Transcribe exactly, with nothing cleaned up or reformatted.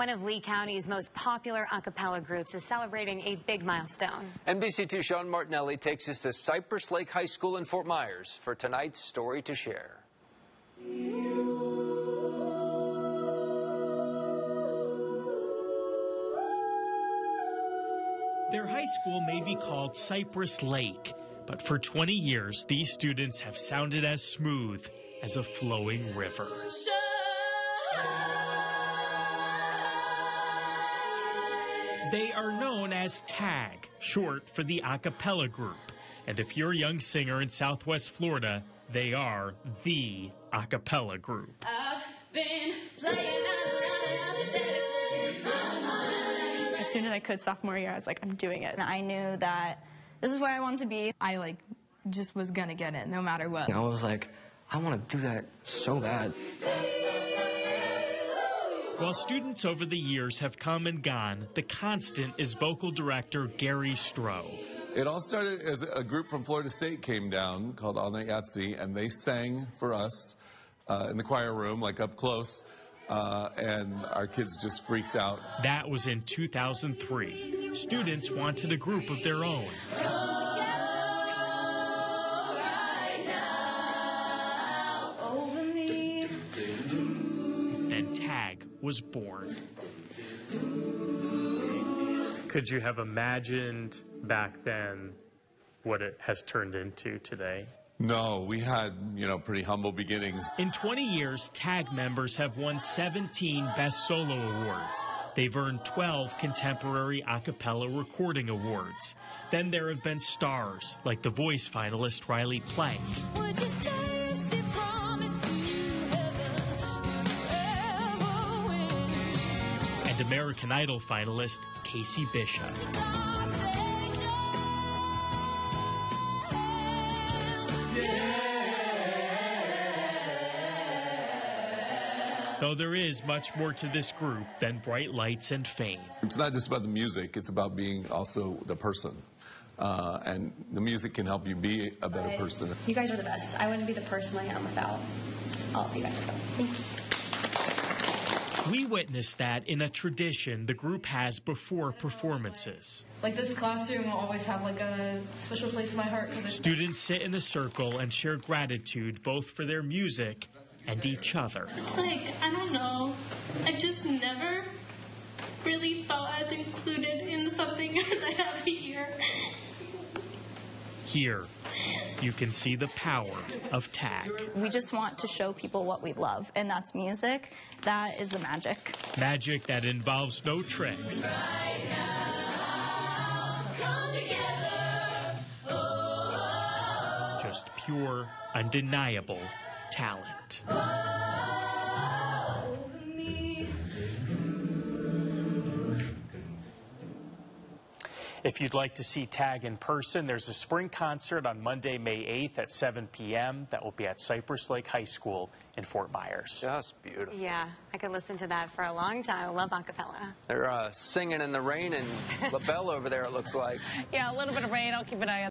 One of Lee County's most popular a cappella groups is celebrating a big milestone. N B C two Sean Martinelli takes us to Cypress Lake High School in Fort Myers for tonight's Story to Share. Their high school may be called Cypress Lake, but for twenty years, these students have sounded as smooth as a flowing river. They are known as TAG, short for the a cappella group. And if you're a young singer in Southwest Florida, they are the a cappella group. I've been playing As soon as I could sophomore year, I was like, I'm doing it. And I knew that this is where I wanted to be. I like just was gonna get it no matter what. I was like, I want to do that so bad. While students over the years have come and gone, the constant is vocal director Gary Stroh. It all started as a group from Florida State came down called All Night Yahtzee, and they sang for us uh, in the choir room, like up close, uh, and our kids just freaked out. That was in two thousand three. Students wanted a group of their own. Then TAG was born. Could you have imagined back then what it has turned into today? No, we had, you know, pretty humble beginnings. In twenty years, TAG members have won seventeen Best Solo Awards. They've earned twelve Contemporary A Cappella Recording Awards. Then there have been stars, like The Voice finalist Riley Plank. Would you stay if she promised you heaven you ever win? And American Idol finalist Casey Bishop. Though there is much more to this group than bright lights and fame. It's not just about the music, it's about being also the person. Uh, and the music can help you be a better But person. You guys are the best. I wouldn't be the person I am without all of you guys. So thank you. We witnessed that in a tradition the group has before performances. Like this classroom will always have like a special place in my heart. Students sit in a circle and share gratitude both for their music and each other. It's like, I don't know, I just never really felt as included in something as I have here. Here, you can see the power of TAG. We just want to show people what we love, and that's music. That is the magic. Magic that involves no tricks. Right now, come together. Oh. Just pure, undeniable talent. If you'd like to see TAG in person, there's a spring concert on Monday, May eighth at seven p m That will be at Cypress Lake High School in Fort Myers. Just beautiful. Yeah, I could listen to that for a long time. I love a cappella. They're uh, singing in the rain in LaBelle over there, it looks like. Yeah, a little bit of rain. I'll keep an eye on